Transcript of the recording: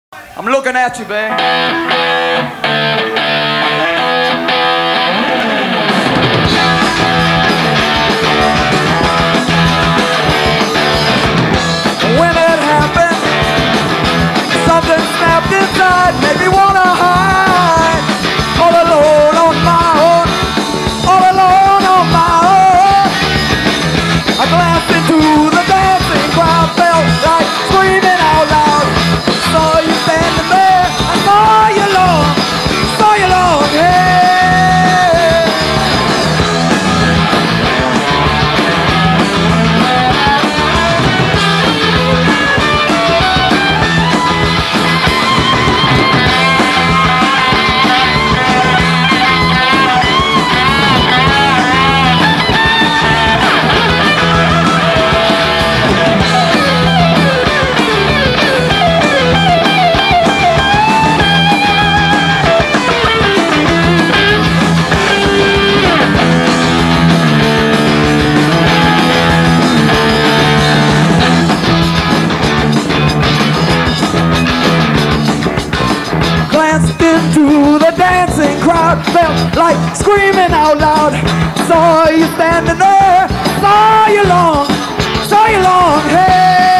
I'm looking at you, babe. When it happened, something snapped inside, made me wanna hide. All alone on my own, all alone on my own. I glanced into the dancing crowd, felt like screaming out loud. Saw you standing there, I saw you long, hey. Into the dancing crowd, felt like screaming out loud. Saw you standing there, saw you long, hey.